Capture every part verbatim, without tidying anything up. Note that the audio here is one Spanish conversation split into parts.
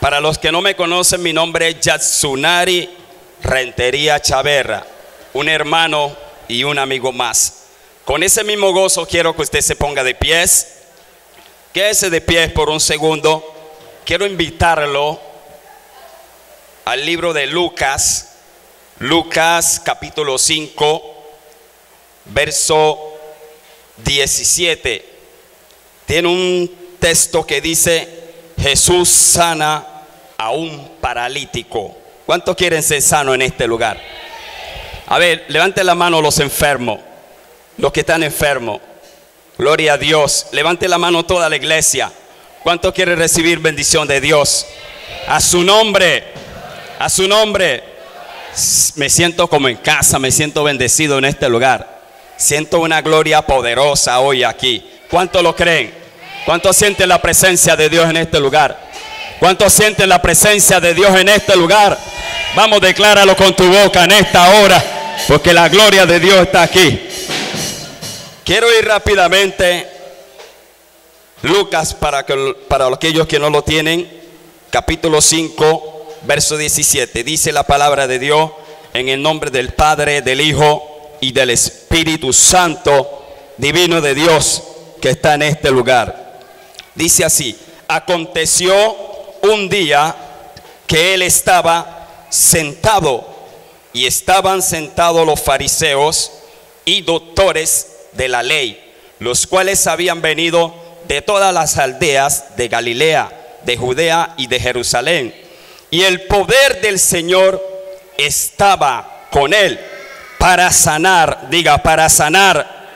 Para los que no me conocen, mi nombre es Yatsunari Rentería Chaverra, un hermano y un amigo más. Con ese mismo gozo quiero que usted se ponga de pies. Quédese de pies por un segundo. Quiero invitarlo al libro de Lucas, Lucas capítulo cinco, verso diecisiete. Tiene un texto que dice: Jesús sana a un paralítico. ¿Cuántos quieren ser sanos en este lugar? A ver, levanten la mano los enfermos, los que están enfermos. Gloria a Dios. Levante la mano toda la iglesia. ¿Cuántos quieren recibir bendición de Dios? A su nombre, a su nombre. Me siento como en casa, me siento bendecido en este lugar. Siento una gloria poderosa hoy aquí. ¿Cuántos lo creen? ¿Cuántos sienten la presencia de Dios en este lugar? ¿Cuántos sienten la presencia de Dios en este lugar? Vamos, decláralo con tu boca en esta hora, porque la gloria de Dios está aquí. Quiero ir rápidamente, Lucas, para, que, para aquellos que no lo tienen, capítulo cinco, verso diecisiete. Dice la palabra de Dios: en el nombre del Padre, del Hijo y del Espíritu Santo, divino de Dios, que está en este lugar. Dice así: aconteció un día que él estaba sentado, y estaban sentados los fariseos y doctores de la ley, los cuales habían venido de todas las aldeas de Galilea, de Judea y de Jerusalén. Y el poder del Señor estaba con él para sanar, diga, para sanar.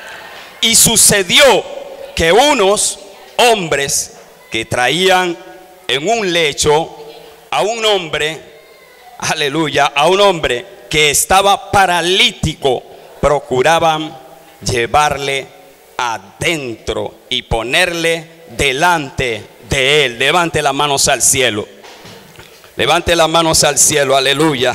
Y sucedió que unos hombres que traían en un lecho a un hombre, aleluya, a un hombre que estaba paralítico, procuraban llevarle adentro y ponerle delante de él. Levante las manos al cielo. Levante las manos al cielo, aleluya,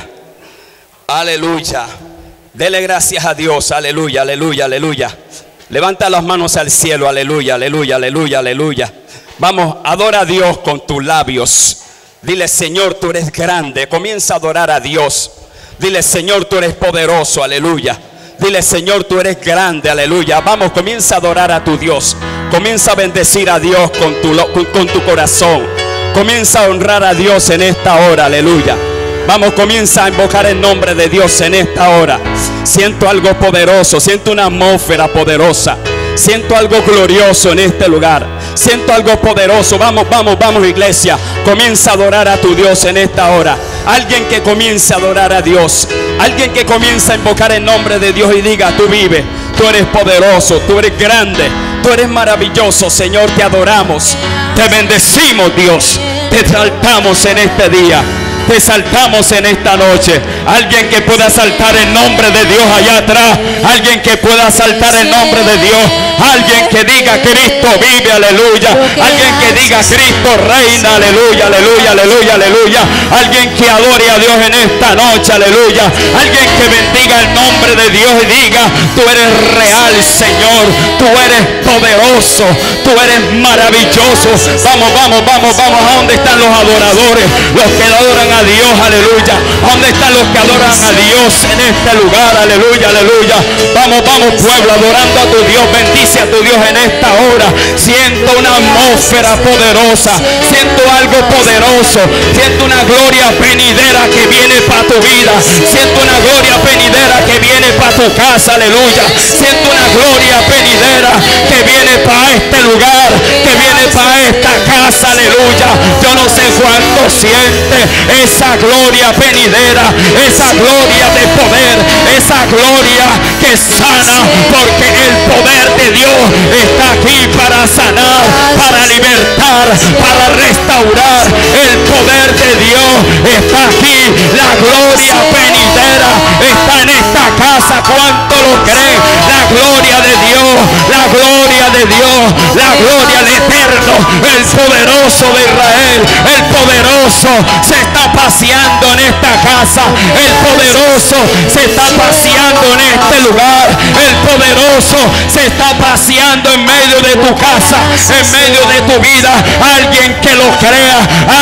aleluya. Dele gracias a Dios, aleluya, aleluya, aleluya. Levanta las manos al cielo, aleluya, aleluya, aleluya, aleluya. Vamos, adora a Dios con tus labios. Dile: Señor, tú eres grande. Comienza a adorar a Dios. Dile: Señor, tú eres poderoso, aleluya. Dile: Señor, tú eres grande, aleluya. Vamos, comienza a adorar a tu Dios. Comienza a bendecir a Dios con tu, con, con tu corazón. Comienza a honrar a Dios en esta hora, aleluya. Vamos, comienza a invocar el nombre de Dios en esta hora. Siento algo poderoso, siento una atmósfera poderosa. Siento algo glorioso en este lugar. Siento algo poderoso. Vamos, vamos, vamos, iglesia. Comienza a adorar a tu Dios en esta hora. Alguien que comience a adorar a Dios. Alguien que comience a invocar el nombre de Dios y diga: tú vives, tú eres poderoso, tú eres grande, tú eres maravilloso. Señor, te adoramos, te bendecimos, Dios. Te exaltamos en este día. Te exaltamos en esta noche. Alguien que pueda saltar el nombre de Dios allá atrás. Alguien que pueda saltar el nombre de Dios. Alguien que diga: Cristo vive, aleluya. Alguien que diga: Cristo reina, aleluya, aleluya, aleluya, aleluya. Alguien que adore a Dios en esta noche, aleluya. Alguien que bendiga el nombre de Dios y diga: tú eres real, Señor. Tú eres poderoso. Tú eres maravilloso. Vamos, vamos, vamos, vamos. ¿A dónde están los adoradores? Los que adoran a Dios, aleluya. ¿Dónde están los que adoran a Dios en este lugar? Aleluya, aleluya. Vamos, vamos, pueblo, adorando a tu Dios. Bendice a tu Dios en esta hora. Siento una atmósfera poderosa. Siento algo poderoso. Siento una gloria venidera que viene para tu vida. Siento una gloria venidera que viene para tu casa, aleluya. Siento una gloria venidera que viene para este lugar, que viene para esta casa, aleluya. Yo no sé cuánto siente esa gloria venidera, esa gloria de poder, esa gloria que sana, porque el poder de Dios está aquí para sanar, para libertar, para restaurar. El poder de Dios está aquí. La gloria venidera está en esta casa. ¿Cuánto lo creen? La gloria de Dios, la gloria de Dios, la gloria del eterno, el poderoso de Israel. El poderoso se está paseando en esta casa. El poderoso se está paseando en este lugar. El poderoso se está paseando en medio de tu casa, en medio de tu vida. Alguien que lo crea, alguien que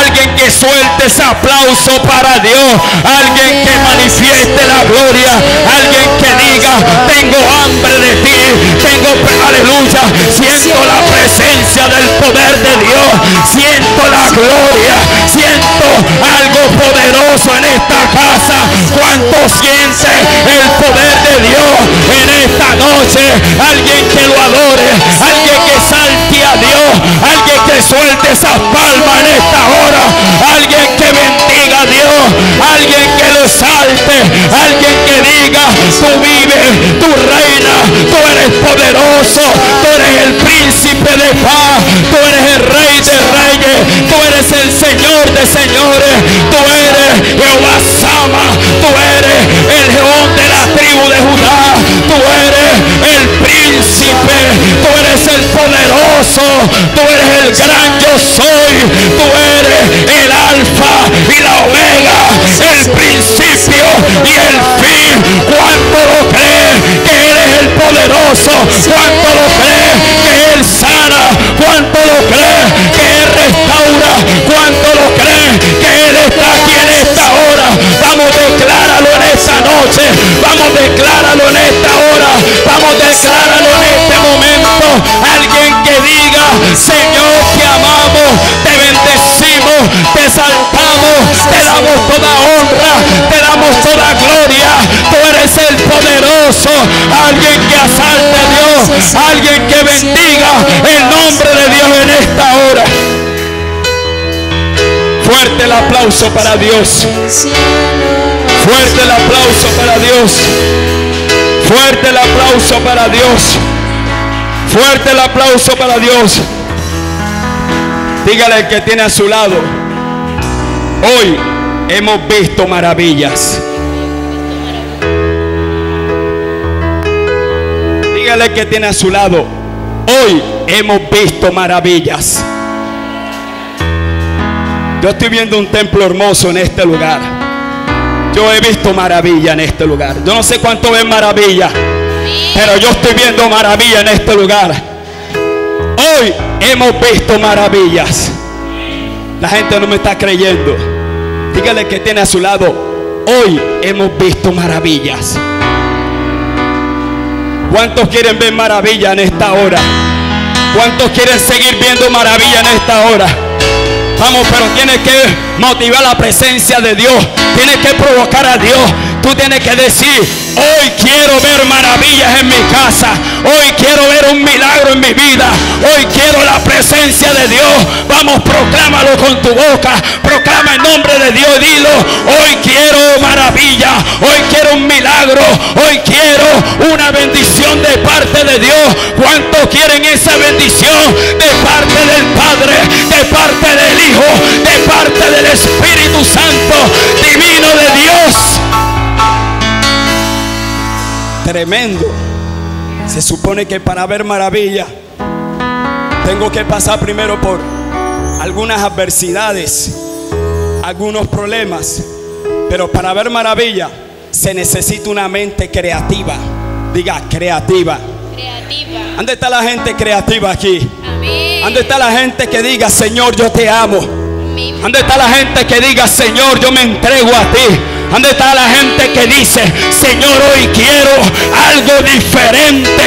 que suelte ese aplauso para Dios. Alguien que manifieste la gloria. Alguien que diga, tengo hambre de ti. Tengo, aleluya, siento la presencia del poder de Dios. Siento la gloria. Siento algo poderoso en esta casa. ¿Cuánto siente el poder de Dios en esta noche? Alguien que lo adore. Alguien que salte a Dios. Alguien que suelte esas palmas en esta hora. Alguien que bendiga a Dios. Alguien que lo salte. Alguien que diga, tú vives, tú reinas, tú eres poderoso, tú eres el príncipe de paz, tú eres el rey de reyes, tú eres el Señor de señores, tú eres Jehová Sama, tú eres el león de la tribu de Judá, tú eres el príncipe, tú eres el poderoso, tú eres el gran yo soy, tú eres el alfa y la omega, el principio y el fin. ¿Cuánto lo crees que eres el poderoso? ¿Cuánto lo crees que Él sana? ¿Cuánto lo crees que Él restaura? ¿Cuánto lo crees que Él está aquí en esta hora? Vamos, decláralo en esta noche. Vamos, decláralo en esta hora. Vamos, decláralo en este momento. Alguien que diga, Señor, te amamos, te bendecimos, te exaltamos, te damos toda honra, te damos toda gloria. Tú eres el poderoso. Alguien que asalte a Dios, alguien que bendiga el nombre de Dios en esta hora. Fuerte el aplauso para Dios. Fuerte el aplauso para Dios. Fuerte el aplauso para Dios. Fuerte el aplauso para Dios. Dígale al que tiene a su lado, hoy hemos visto maravillas. Dígale al que tiene a su lado, hoy hemos visto maravillas. Yo estoy viendo un templo hermoso en este lugar. Yo he visto maravilla en este lugar. Yo no sé cuánto ven maravilla, pero yo estoy viendo maravilla en este lugar. Hoy hemos visto maravillas. La gente no me está creyendo. Dígale que tiene a su lado, hoy hemos visto maravillas. ¿Cuántos quieren ver maravilla en esta hora? ¿Cuántos quieren seguir viendo maravilla en esta hora? Vamos, pero tienes que motivar la presencia de Dios. Tienes que provocar a Dios. Tú tienes que decir, hoy quiero ver maravillas en mi casa. Hoy quiero ver un milagro en mi vida. Hoy quiero la presencia de Dios. Vamos, proclámalo con tu boca. Proclama el nombre de Dios y dilo, hoy quiero maravilla. Hoy quiero un milagro. Hoy quiero una bendición de parte de Dios. ¿Cuántos quieren esa bendición de parte del Padre, de parte del Hijo, de parte del Espíritu Santo divino de Dios? Tremendo. Se supone que para ver maravilla tengo que pasar primero por algunas adversidades, algunos problemas, pero para ver maravilla se necesita una mente creativa. Diga, creativa. Creativa. ¿Dónde está la gente creativa aquí? Amén. ¿Dónde está la gente que diga, Señor, yo te amo? Amén. ¿Dónde está la gente que diga, Señor, yo me entrego a ti? ¿Dónde está la gente que dice, Señor, hoy quiero algo diferente?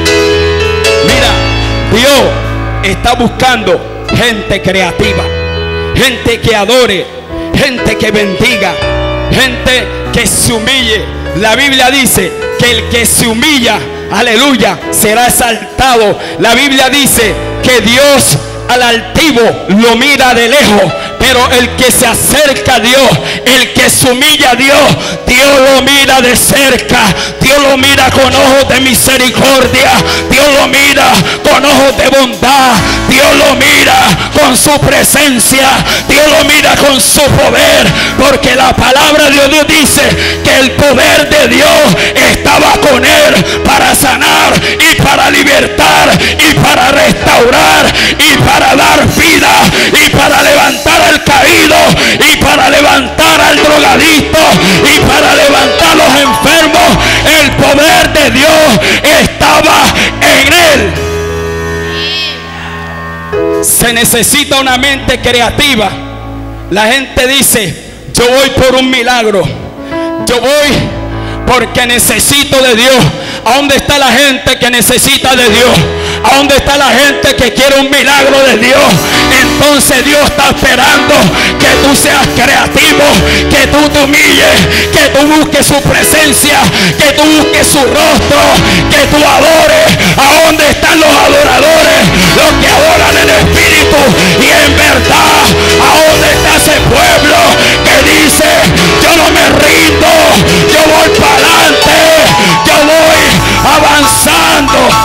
Mira, Dios está buscando gente creativa, gente que adore, gente que bendiga, gente que se humille. La Biblia dice que el que se humilla, aleluya, será exaltado. La Biblia dice que Dios al altivo lo mira de lejos, pero el que se acerca a Dios, el que se humilla a Dios, Dios lo mira de cerca. Dios lo mira con ojos de misericordia. Dios lo mira con ojos de bondad. Dios lo mira con su presencia. Dios lo mira con su poder, porque la palabra de Dios dice que el poder de Dios estaba con él para sanar y para libertar y para restaurar y para dar vida y para levantar al caído y para levantar al drogadicto y para levantar a los enfermos. El poder de Dios estaba en él. Se necesita una mente creativa La gente dice, yo voy por un milagro, yo voy porque necesito de Dios. ¿A dónde está la gente que necesita de Dios? ¿A dónde está la gente que quiere un milagro de Dios? Entonces Dios está esperando que tú seas creativo, que tú te humilles, que tú busques su presencia, que tú busques su rostro, que tú adores. ¿A dónde están los adoradores? Los que adoran el Espíritu y en verdad. ¿A dónde está ese pueblo que dice, yo no me rindo, yo voy para adelante, yo voy avanzando?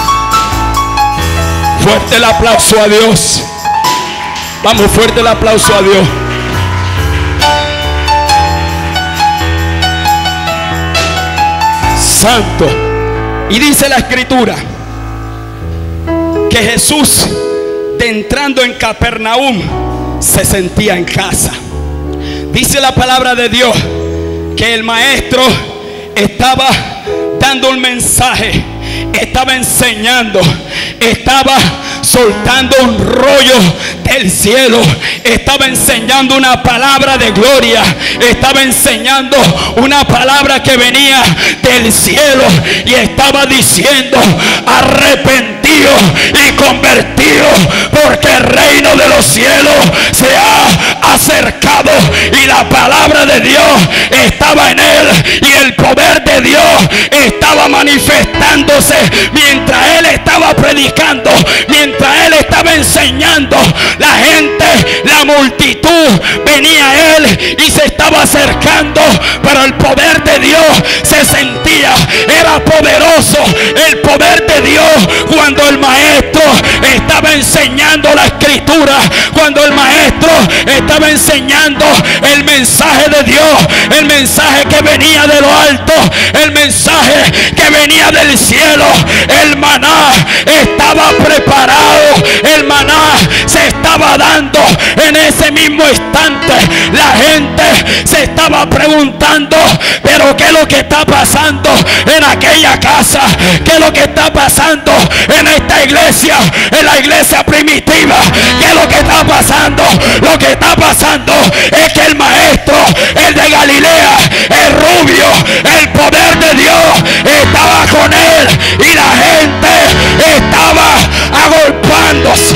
Fuerte el aplauso a Dios. Vamos, fuerte el aplauso a Dios. Santo. Y dice la Escritura que Jesús, de entrando en Capernaum, se sentía en casa. Dice la palabra de Dios que el maestro estaba dando un mensaje, estaba enseñando, estaba soltando un rollo del cielo, estaba enseñando una palabra de gloria, estaba enseñando una palabra que venía del cielo y estaba diciendo, arrepentidos y convertidos, porque el reino de los cielos se ha acercado. Y la palabra de Dios estaba en él y el poder de Dios estaba manifestándose mientras él estaba predicando, mientras él estaba enseñando. La gente, la multitud venía a él y se estaba acercando, pero el poder de Dios se sentía, era poderoso el poder de Dios cuando el maestro estaba enseñando la Escritura, cuando el maestro estaba enseñando el mensaje de Dios, el mensaje que venía de lo alto, el mensaje que venía del cielo. El maná estaba preparado, el maná se estaba dando en ese mismo instante. La gente se estaba preguntando, pero ¿qué es lo que está pasando en aquella casa? ¿Qué es lo que está pasando en esta iglesia, en la iglesia primitiva? ¿Qué es lo que está pasando? Lo que está pasando es que el maestro, el de Galilea, el rubio, el poder de Dios estaba con él y la gente estaba agolpándose.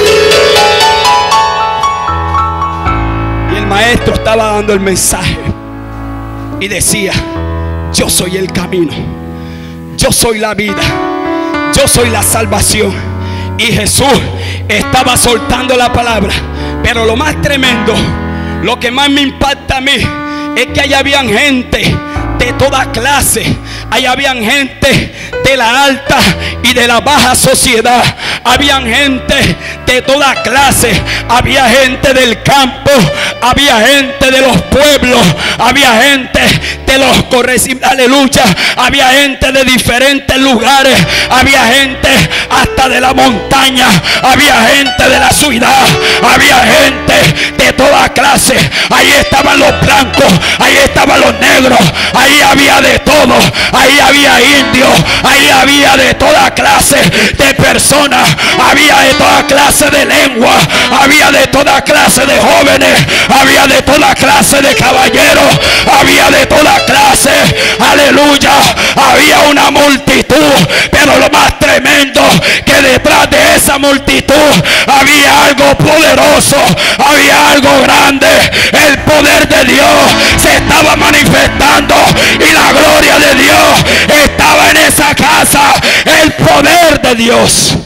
Y el maestro estaba dando el mensaje y decía, yo soy el camino, yo soy la vida, yo soy la salvación. Y Jesús estaba soltando la palabra. Pero lo más tremendo, lo que más me impacta a mí, es que allá habían gente de toda clase. Allá habían gente de la alta y de la baja sociedad. Habían gente de toda clase. Había gente del campo, había gente de los pueblos, había gente de los corregidores, aleluya, había gente de diferentes lugares, había gente hasta de la montaña, había gente de la ciudad, había gente de toda clase. Ahí estaban los blancos, ahí estaban los negros, ahí había de todo, ahí había indios, ahí había de toda clase de personas, había de toda clase de lengua, había de toda clase de jóvenes, había de toda clase de caballeros, había de toda clase, aleluya, había una multitud. Pero lo más tremendo, que detrás de esa multitud había algo poderoso, había algo grande. El poder de Dios se estaba manifestando y la gloria de Dios estaba en esa casa. El poder de Dios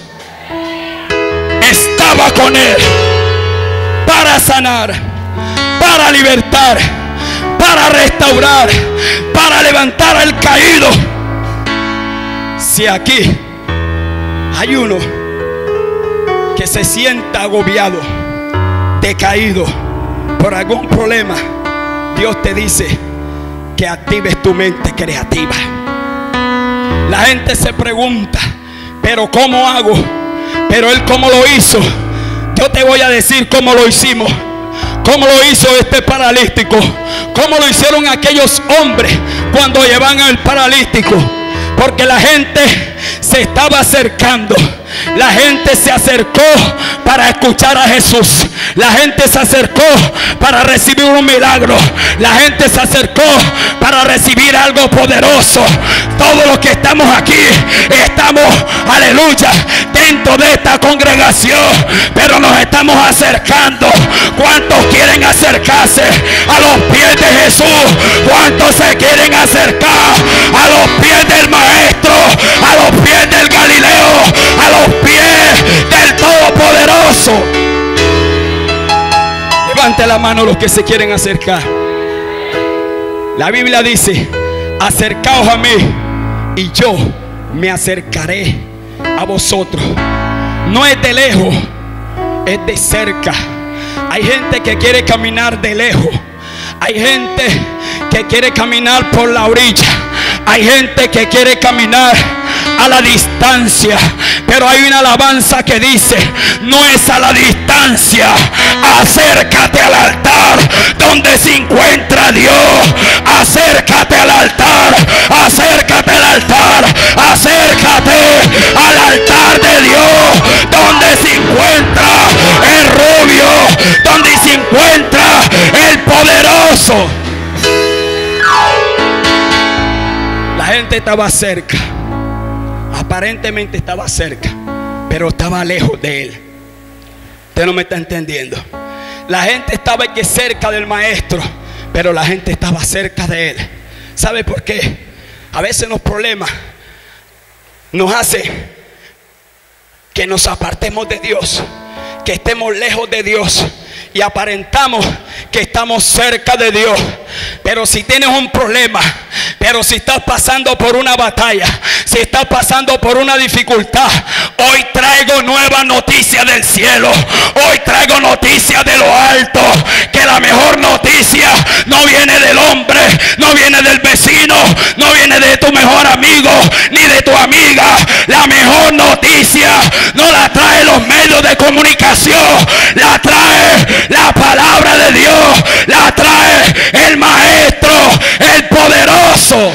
estaba con él para sanar, para libertar, para restaurar, para levantar al caído. Si aquí hay uno que se sienta agobiado, decaído por algún problema, Dios te dice que actives tu mente creativa. La gente se pregunta, pero ¿cómo hago? Pero él, ¿cómo lo hizo? Yo te voy a decir cómo lo hicimos. ¿Cómo lo hizo este paralítico? ¿Cómo lo hicieron aquellos hombres cuando llevan al paralítico? porque la gente se estaba acercando. La gente se acercó para escuchar a Jesús. La gente se acercó para recibir un milagro. La gente se acercó para recibir algo poderoso. Todos los que estamos aquí estamos, aleluya, dentro de esta congregación, pero nos estamos acercando. ¿Cuántos quieren acercarse a los pies de Jesús? ¿Cuántos se quieren acercar a los pies del Maestro, a los pies del Galileo, a los pies del Todopoderoso? Levante la mano los que se quieren acercar. La Biblia dice: acercaos a mí y yo me acercaré a vosotros. No es de lejos, es de cerca. Hay gente que quiere caminar de lejos. Hay gente que quiere caminar por la orilla. Hay gente que quiere caminar a la distancia, pero hay una alabanza que dice: no es a la distancia, acércate al altar donde se encuentra Dios. Acércate al altar, acércate al altar, acércate al altar de Dios, donde se encuentra el rubio, donde se encuentra el poderoso. La gente estaba cerca. Aparentemente estaba cerca, pero estaba lejos de él. Usted no me está entendiendo. La gente estaba aquí cerca del Maestro, pero la gente estaba cerca de él. ¿Sabe por qué? A veces los problemas nos hacen que nos apartemos de Dios, que estemos lejos de Dios y aparentamos que estamos cerca de Dios. Pero si tienes un problema, pero si estás pasando por una batalla, si estás pasando por una dificultad, hoy traigo nueva noticia del cielo. Hoy traigo noticia de lo alto, que la mejor noticia no viene del hombre, no viene del vecino, no viene de tu mejor amigo ni de tu amiga. La mejor noticia no la trae los medios de comunicación, la trae la palabra de Dios, la trae el Maestro, el poderoso.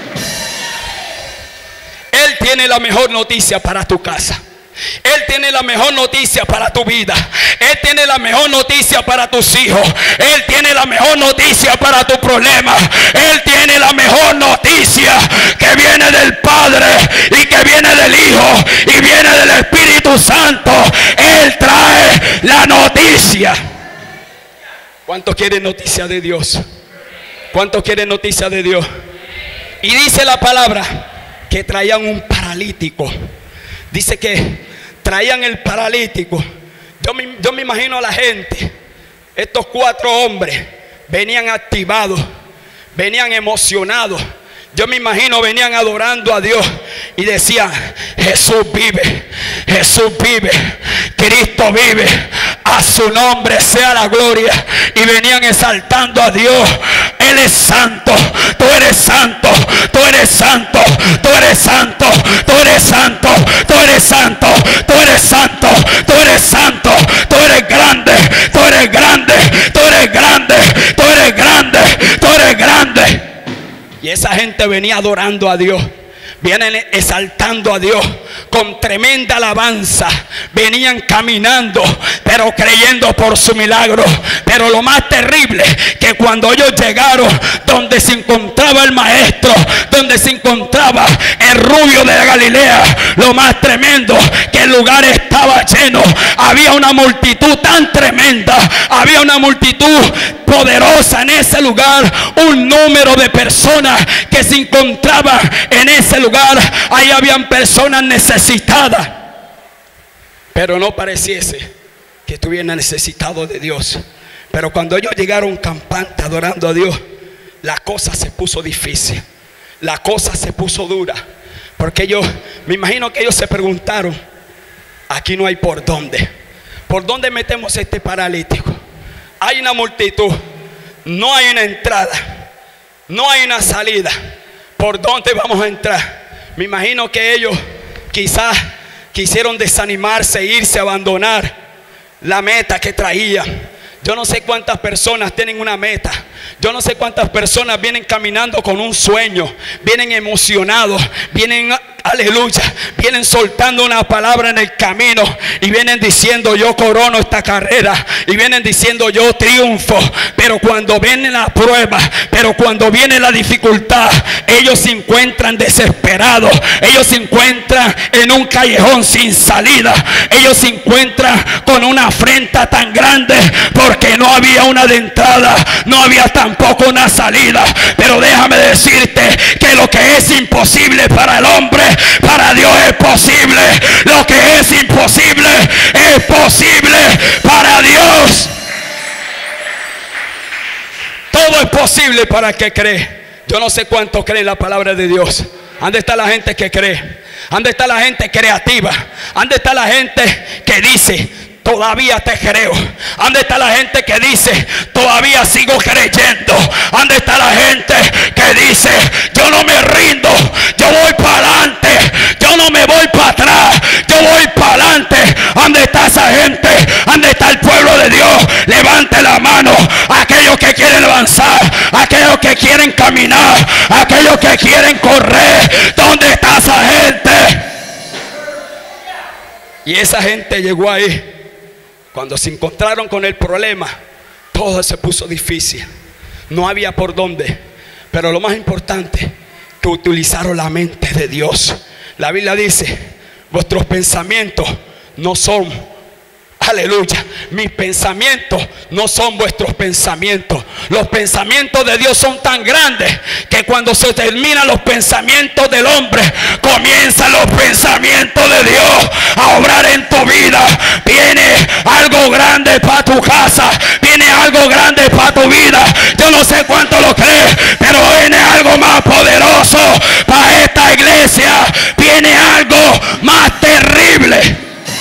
Él tiene la mejor noticia para tu casa. Él tiene la mejor noticia para tu vida. Él tiene la mejor noticia para tus hijos. Él tiene la mejor noticia para tu problema. Él tiene la mejor noticia, que viene del Padre y que viene del Hijo y viene del Espíritu Santo. Él trae la noticia. ¿Cuántos quieren noticia de Dios? ¿Cuántos quieren noticia de Dios? Y dice la palabra que traían un paralítico. Dice que traían el paralítico. Yo me, yo me imagino a la gente. Estos cuatro hombres venían activados, venían emocionados. Yo me imagino venían adorando a Dios y decían: Jesús vive, Jesús vive, Cristo vive, a su nombre sea la gloria. Y venían exaltando a Dios. Él es santo, tú eres santo, tú eres santo, tú eres santo, tú eres santo, tú eres santo, tú eres santo, tú eres santo, tú eres grande, tú eres grande, tú eres grande, tú eres grande, tú eres grande. Y esa gente venía adorando a Dios, vienen exaltando a Dios con tremenda alabanza. Venían caminando, pero creyendo por su milagro. Pero lo más terrible, que cuando ellos llegaron donde se encontraba el Maestro, donde se encontraba el rubio de la Galilea, lo más tremendo, que el lugar estaba lleno. Había una multitud tan tremenda, había una multitud poderosa en ese lugar, un número de personas que se encontraban en ese lugar. Ahí habían personas necesitadas, pero no pareciese que estuvieran necesitados de Dios. Pero cuando ellos llegaron campantes adorando a Dios, la cosa se puso difícil, la cosa se puso dura, porque ellos, me imagino que ellos se preguntaron: aquí no hay por dónde, ¿por dónde metemos este paralítico? Hay una multitud, no hay una entrada, no hay una salida. ¿Por dónde vamos a entrar? Me imagino que ellos quizás quisieron desanimarse, irse, abandonar la meta que traían. Yo no sé cuántas personas tienen una meta. Yo no sé cuántas personas vienen caminando con un sueño, vienen emocionados, vienen, aleluya, vienen soltando una palabra en el camino y vienen diciendo: yo corono esta carrera, y vienen diciendo: yo triunfo. Pero cuando viene la prueba, pero cuando viene la dificultad, ellos se encuentran desesperados, ellos se encuentran en un callejón sin salida, ellos se encuentran con una afrenta tan grande porque no había una de entrada, no había tampoco una salida. Pero déjame decirte que lo que es imposible para el hombre, para Dios es posible. Lo que es imposible es posible para Dios. Todo es posible para el que cree. Yo no sé cuánto cree en la palabra de Dios. ¿Dónde está la gente que cree? ¿Dónde está la gente creativa? ¿Dónde está la gente que dice: todavía te creo? ¿Dónde está la gente que dice: todavía sigo creyendo? ¿Dónde está la gente que dice: yo no me rindo, yo voy para adelante, yo no me voy para atrás, yo voy para adelante? ¿Dónde está esa gente? ¿Dónde está el pueblo de Dios? Levante la mano aquellos que quieren avanzar, aquellos que quieren caminar, aquellos que quieren correr. ¿Dónde está esa gente? Y esa gente llegó ahí. Cuando se encontraron con el problema, todo se puso difícil. No había por dónde. Pero lo más importante, que utilizaron la mente de Dios. La Biblia dice: vuestros pensamientos no son, aleluya, mis pensamientos no son vuestros pensamientos. Los pensamientos de Dios son tan grandes que cuando se terminan los pensamientos del hombre, comienzan los pensamientos de Dios a obrar en tu vida. Viene algo grande para tu casa, viene algo grande para tu vida. Yo no sé cuánto lo crees, pero viene algo más poderoso para esta iglesia. Viene algo más terrible.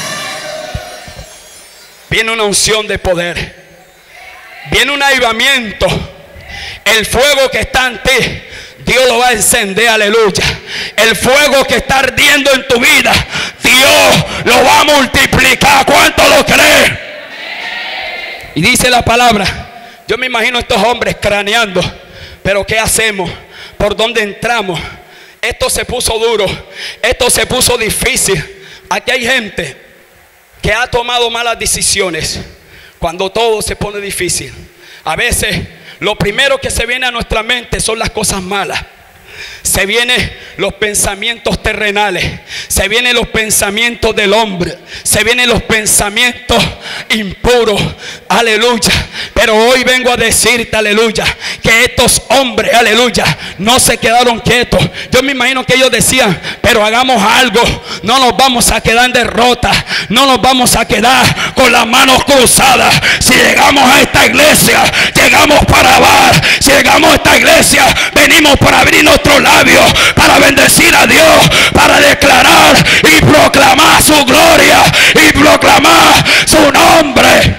Viene una unción de poder, viene un avivamiento. El fuego que está en ti, Dios lo va a encender, aleluya. El fuego que está ardiendo en tu vida, Dios lo va a multiplicar. ¿Cuánto lo cree? Y dice la palabra, yo me imagino a estos hombres craneando: pero ¿qué hacemos? ¿Por dónde entramos? Esto se puso duro, esto se puso difícil. Aquí hay gente que ha tomado malas decisiones cuando todo se pone difícil. A veces lo primero que se viene a nuestra mente son las cosas malas. Se vienen los pensamientos terrenales, se vienen los pensamientos del hombre, se vienen los pensamientos impuros, aleluya. Pero hoy vengo a decirte, aleluya, que estos hombres, aleluya, no se quedaron quietos. Yo me imagino que ellos decían: pero hagamos algo, no nos vamos a quedar en derrota, no nos vamos a quedar con las manos cruzadas. Si llegamos a esta iglesia, llegamos para alabar. Si llegamos a esta iglesia, venimos para abrir nuestros labios, para bendecir a Dios, para declarar y proclamar su gloria y proclamar su nombre.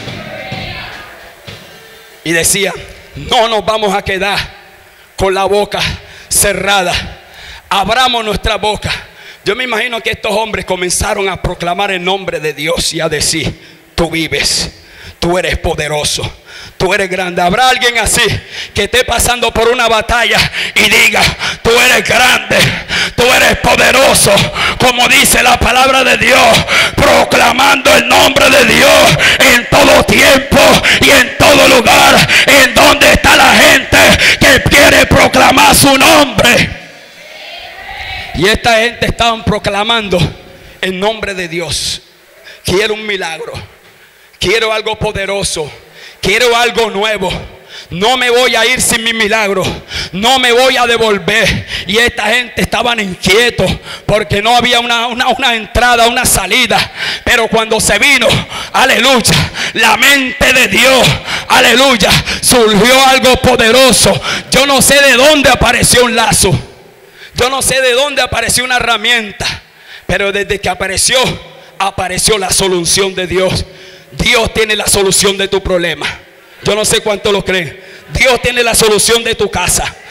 Y decía: no nos vamos a quedar con la boca cerrada, abramos nuestra boca. Yo me imagino que estos hombres comenzaron a proclamar el nombre de Dios y a decir: tú vives, tú eres poderoso, tú eres grande. Habrá alguien así que esté pasando por una batalla y diga: tú eres grande, tú eres poderoso, como dice la palabra de Dios, proclamando el nombre de Dios en todo tiempo y en todo lugar. ¿En dónde está la gente que quiere proclamar su nombre? Y esta gente estaban proclamando el nombre de Dios. Quiero un milagro, quiero algo poderoso, quiero algo nuevo. No me voy a ir sin mi milagro, no me voy a devolver. Y esta gente estaban inquietos porque no había una, una, una entrada, una salida. Pero cuando se vino, aleluya, la mente de Dios, aleluya, surgió algo poderoso. Yo no sé de dónde apareció un lazo, yo no sé de dónde apareció una herramienta, pero desde que apareció, apareció la solución de Dios. Dios tiene la solución de tu problema. Yo no sé cuánto lo creen. Dios tiene la solución de tu casa.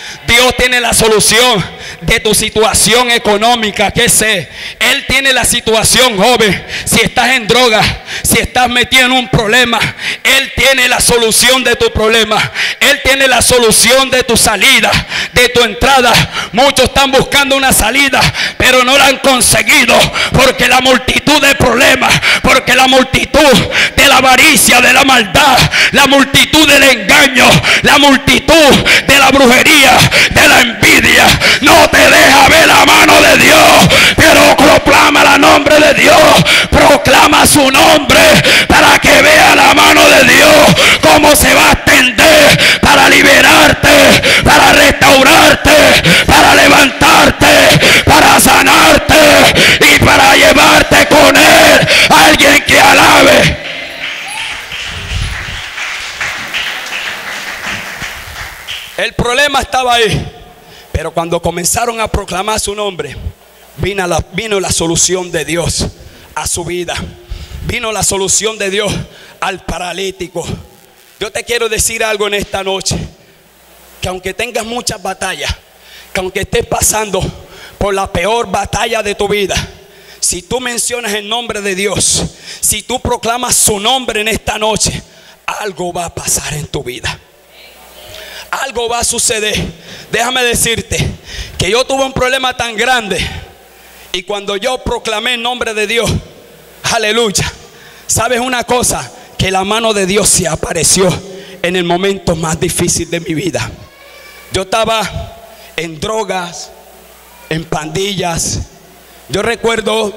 Dios tiene la solución de tu situación económica, que sé. Él tiene la situación, joven. Si estás en droga, si estás metido en un problema, Él tiene la solución de tu problema. Él tiene la solución de tu salida, de tu entrada. Muchos están buscando una salida, pero no la han conseguido, porque la multitud de problemas, porque la multitud de la avaricia, de la maldad, la multitud del engaño, la multitud de la brujería, de la envidia, no te deja ver la mano de Dios. Pero proclama el nombre de Dios, proclama su nombre, para que vea la mano de Dios cómo se va a extender para liberarte, para restaurarte, para levantarte, para sanarte y para llevarte con Él. Alguien que alabe. El problema estaba ahí, pero cuando comenzaron a proclamar su nombre, vino la, vino la solución de Dios a su vida. Vino la solución de Dios al paralítico. Yo te quiero decir algo en esta noche, que aunque tengas muchas batallas, que aunque estés pasando por la peor batalla de tu vida, si tú mencionas el nombre de Dios, si tú proclamas su nombre en esta noche, algo va a pasar en tu vida. Algo va a suceder. Déjame decirte que yo tuve un problema tan grande, y cuando yo proclamé el nombre de Dios, aleluya, ¿sabes una cosa? Que la mano de Dios se apareció en el momento más difícil de mi vida. Yo estaba en drogas, en pandillas. Yo recuerdo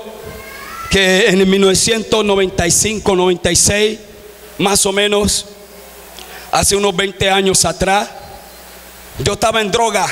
que en mil novecientos noventa y cinco, noventa y seis, más o menos, hace unos veinte años atrás, yo estaba en droga,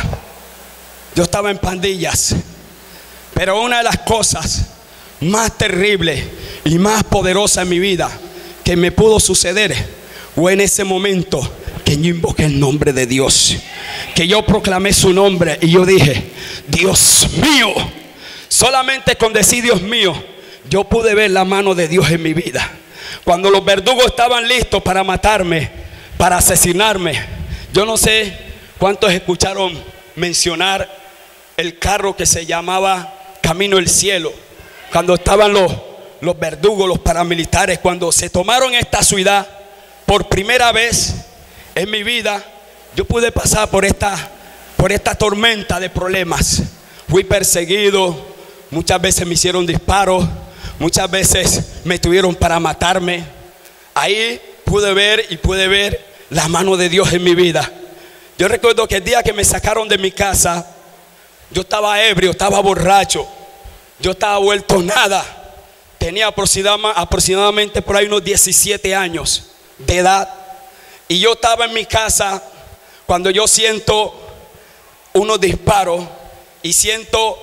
yo estaba en pandillas. Pero una de las cosas más terribles y más poderosas en mi vida que me pudo suceder fue en ese momento que yo invoqué el nombre de Dios, que yo proclamé su nombre y yo dije: Dios mío. Solamente con decir Dios mío, yo pude ver la mano de Dios en mi vida. Cuando los verdugos estaban listos para matarme, para asesinarme, yo no sé cuántos escucharon mencionar el carro que se llamaba Camino al Cielo. Cuando estaban los, los verdugos, los paramilitares, cuando se tomaron esta ciudad por primera vez en mi vida, yo pude pasar por esta, por esta tormenta de problemas. Fui perseguido, muchas veces me hicieron disparos, muchas veces me tuvieron para matarme. Ahí pude ver y pude ver la mano de Dios en mi vida. Yo recuerdo que el día que me sacaron de mi casa, yo estaba ebrio, estaba borracho, yo estaba vuelto nada. Tenía aproximadamente por ahí unos diecisiete años de edad. Y yo estaba en mi casa cuando yo siento unos disparos y siento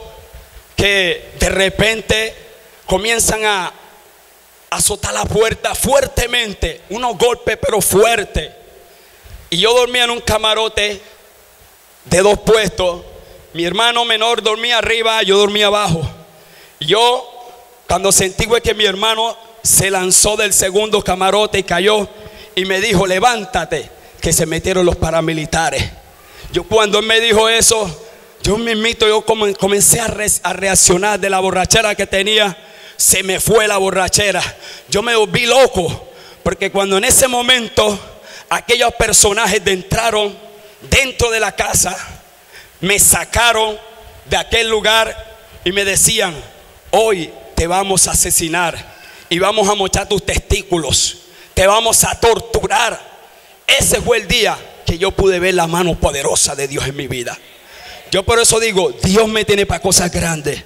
que de repente comienzan a azotar la puerta fuertemente, unos golpes pero fuertes. Y yo dormía en un camarote de dos puestos. Mi hermano menor dormía arriba, yo dormía abajo. Yo, cuando sentí que mi hermano se lanzó del segundo camarote y cayó, y me dijo: levántate, que se metieron los paramilitares. Yo, cuando él me dijo eso, yo mismito, yo comencé a, re, a reaccionar de la borrachera que tenía. Se me fue la borrachera. Yo me volví loco, porque cuando en ese momento aquellos personajes entraron dentro de la casa, me sacaron de aquel lugar y me decían: hoy te vamos a asesinar y vamos a mochar tus testículos, te vamos a torturar. Ese fue el día que yo pude ver la mano poderosa de Dios en mi vida. Yo por eso digo, Dios me tiene para cosas grandes.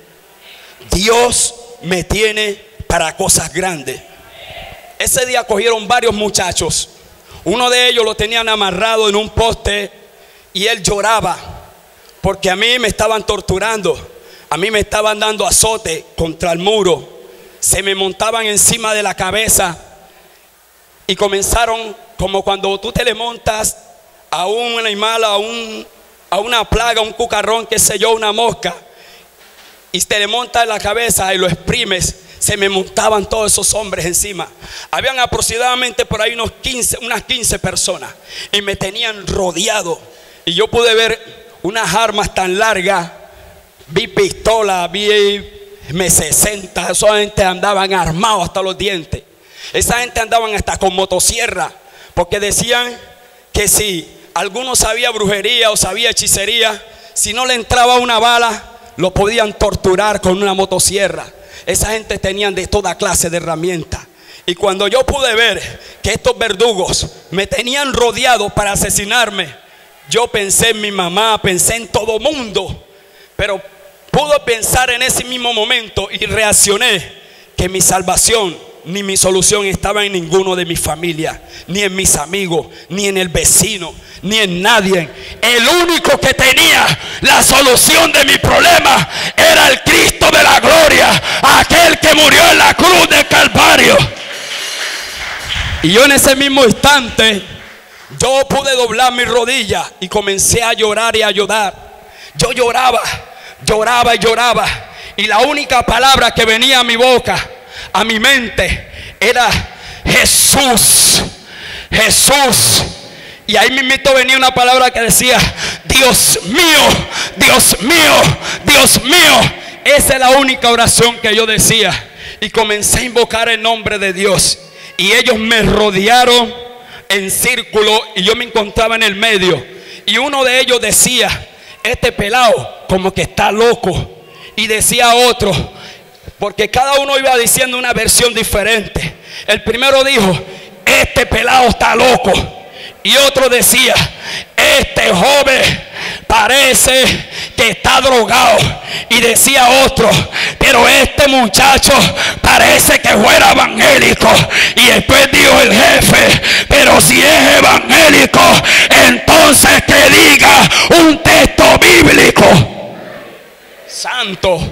Dios me tiene para cosas grandes. Ese día cogieron varios muchachos. Uno de ellos lo tenían amarrado en un poste y él lloraba porque a mí me estaban torturando. A mí me estaban dando azote contra el muro. Se me montaban encima de la cabeza y comenzaron como cuando tú te le montas a un animal, a, un, a una plaga, un cucarrón, qué sé yo, una mosca, y te le montas en la cabeza y lo exprimes. Se me montaban todos esos hombres encima. Habían aproximadamente por ahí unos quince, unas quince personas y me tenían rodeado. Y yo pude ver unas armas tan largas, vi pistolas, vi eme sesenta, esa gente andaban armados hasta los dientes. Esa gente andaban hasta con motosierra, porque decían que si alguno sabía brujería o sabía hechicería, si no le entraba una bala, lo podían torturar con una motosierra. Esa gente tenían de toda clase de herramientas. Y cuando yo pude ver que estos verdugos me tenían rodeado para asesinarme, yo pensé en mi mamá, pensé en todo mundo. Pero pude pensar en ese mismo momento y reaccioné que mi salvación ni mi solución estaba en ninguno de mi familia, ni en mis amigos, ni en el vecino, ni en nadie. El único que tenía la solución de mi problema era el Cristo de la gloria, aquel que murió en la cruz del Calvario. Y yo en ese mismo instante, yo pude doblar mis rodillas y comencé a llorar y a llorar. Yo lloraba, lloraba y lloraba, y la única palabra que venía a mi boca, a mi mente, era Jesús, Jesús. Y ahí mismo venía una palabra que decía: Dios mío, Dios mío, Dios mío. Esa es la única oración que yo decía. Y comencé a invocar el nombre de Dios. Y ellos me rodearon en círculo y yo me encontraba en el medio. Y uno de ellos decía: este pelado como que está loco. Y decía otro, porque cada uno iba diciendo una versión diferente. El primero dijo: este pelado está loco. Y otro decía: este joven parece que está drogado. Y decía otro: pero este muchacho parece que fuera evangélico. Y después dijo el jefe: pero si es evangélico, entonces que diga un texto bíblico. Santo.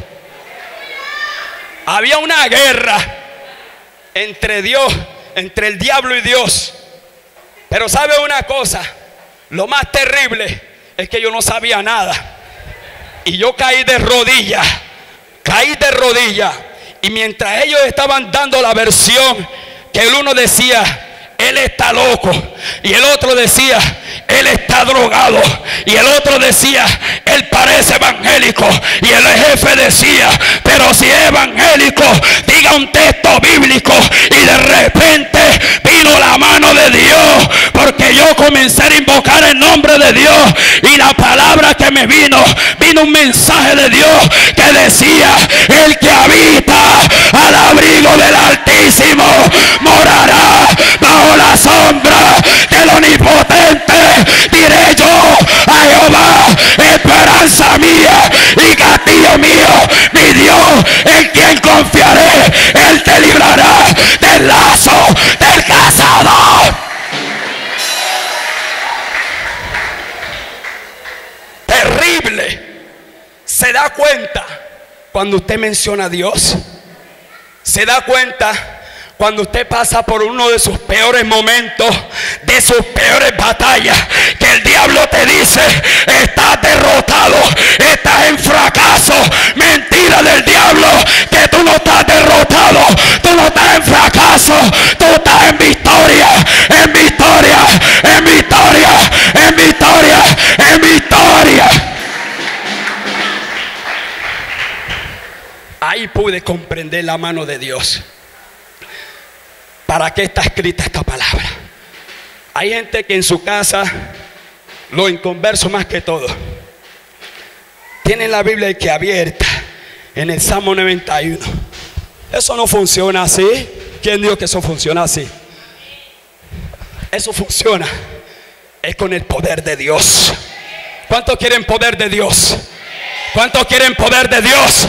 Había una guerra entre Dios, entre el diablo y Dios. Pero ¿sabe una cosa? Lo más terrible es que yo no sabía nada. Y yo caí de rodillas, caí de rodillas. Y mientras ellos estaban dando la versión, que el uno decía: él está loco, y el otro decía: él está drogado, y el otro decía: él parece evangélico, y el jefe decía: pero si es evangélico, diga un texto bíblico. Y de repente vino la mano de Dios, porque yo comencé a invocar el nombre de Dios, y la palabra que me vino, vino un mensaje de Dios que decía: el que habita al abrigo del Altísimo morará bajo la sombra del Omnipotente. Diré yo a Jehová: esperanza mía y castillo mío, mi Dios en quien confiaré. Él te librará del lazo del cazador. Terrible. ¿Se da cuenta cuando usted menciona a Dios? ¿Se da cuenta cuando usted pasa por uno de sus peores momentos, de sus peores batallas, que el diablo te dice: estás derrotado, estás en fracaso? Mentira del diablo, que tú no estás derrotado, tú no estás en fracaso, tú estás en victoria, en victoria, en victoria, en victoria, en victoria. Ahí pude comprender la mano de Dios. ¿Para qué está escrita esta palabra? Hay gente que en su casa, lo inconverso más que todo, tienen la Biblia aquí abierta en el Salmo noventa y uno. Eso no funciona así. ¿Quién dijo que eso funciona así? Eso funciona es con el poder de Dios. ¿Cuántos quieren poder de Dios? ¿Cuántos quieren poder de Dios?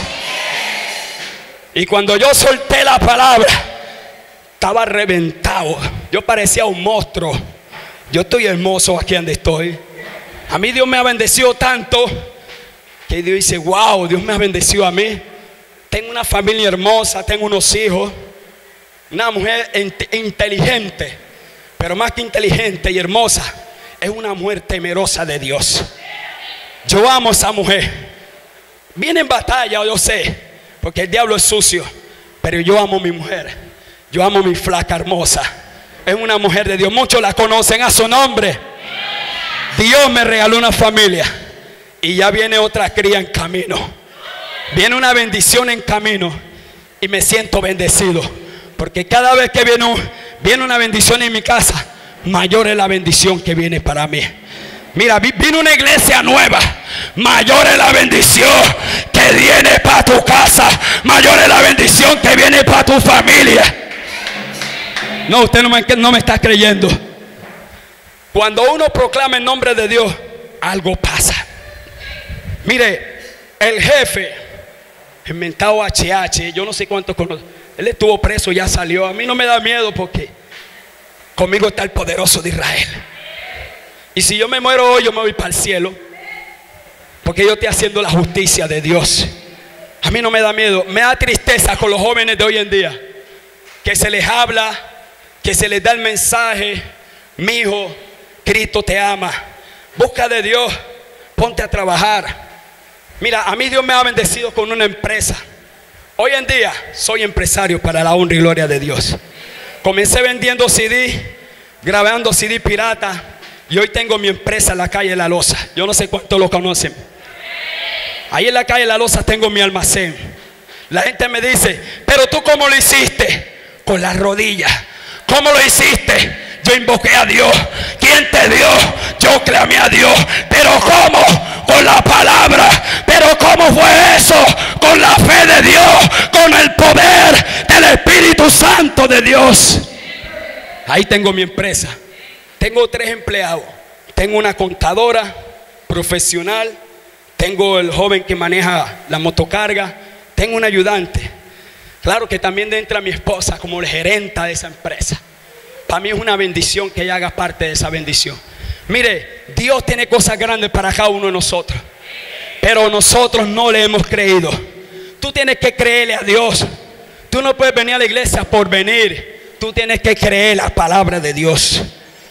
Y cuando yo solté la palabra, estaba reventado. Yo parecía un monstruo. Yo estoy hermoso aquí donde estoy. A mí Dios me ha bendecido tanto que Dios dice: wow, Dios me ha bendecido a mí. Tengo una familia hermosa, tengo unos hijos, una mujer inteligente, pero más que inteligente y hermosa, es una mujer temerosa de Dios. Yo amo a esa mujer. Viene en batalla, yo sé, porque el diablo es sucio, pero yo amo a mi mujer. Yo amo a mi flaca hermosa. Es una mujer de Dios. Muchos la conocen a su nombre. Dios me regaló una familia. y ya viene otra cría en camino. Viene una bendición en camino y me siento bendecido, porque cada vez que viene, un, viene una bendición en mi casa, mayor es la bendición que viene para mí. Mira, vino una iglesia nueva, mayor es la bendición que viene para tu casa, mayor es la bendición que viene para tu familia. No, usted no me, no me está creyendo. Cuando uno proclama el nombre de Dios, algo pasa. Mire, el jefe, el mentado H H, yo no sé cuánto conoce, él estuvo preso, ya salió. A mí no me da miedo porque conmigo está el poderoso de Israel. Y si yo me muero hoy, yo me voy para el cielo, porque yo estoy haciendo la justicia de Dios. A mí no me da miedo. Me da tristeza con los jóvenes de hoy en día, que se les habla, que se les da el mensaje: mi hijo, Cristo te ama, busca de Dios, ponte a trabajar. Mira, a mí Dios me ha bendecido con una empresa. Hoy en día soy empresario para la honra y gloria de Dios. Comencé vendiendo C D, grabando C D pirata, y hoy tengo mi empresa en la calle La Loza. Yo no sé cuántos lo conocen. Ahí en la calle La Loza tengo mi almacén. La gente me dice: pero tú, ¿cómo lo hiciste? Con las rodillas. ¿Cómo lo hiciste? Yo invoqué a Dios. ¿Quién te dio? Yo clamé a Dios. ¿Pero cómo? Con la palabra. ¿Pero cómo fue eso? Con la fe de Dios, con el poder del Espíritu Santo de Dios. Ahí tengo mi empresa. Tengo tres empleados. Tengo una contadora profesional. Tengo el joven que maneja la motocarga. Tengo un ayudante. Claro que también entra mi esposa como la gerenta de esa empresa. Para mí es una bendición que ella haga parte de esa bendición. Mire, Dios tiene cosas grandes para cada uno de nosotros, pero nosotros no le hemos creído. Tú tienes que creerle a Dios. Tú no puedes venir a la iglesia por venir. Tú tienes que creer la palabra de Dios.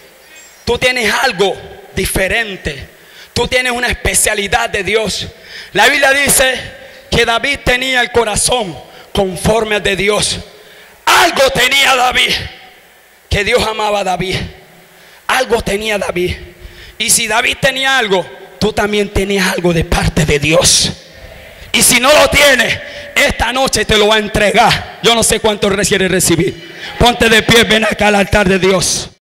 Tú tienes algo diferente. Tú tienes una especialidad de Dios. La Biblia dice que David tenía el corazón conforme al de Dios. Algo tenía David, que Dios amaba a David. Algo tenía David. Y si David tenía algo, tú también tenías algo de parte de Dios. Y si no lo tienes, esta noche te lo va a entregar. Yo no sé cuánto quieres recibir. Ponte de pie, ven acá al altar de Dios.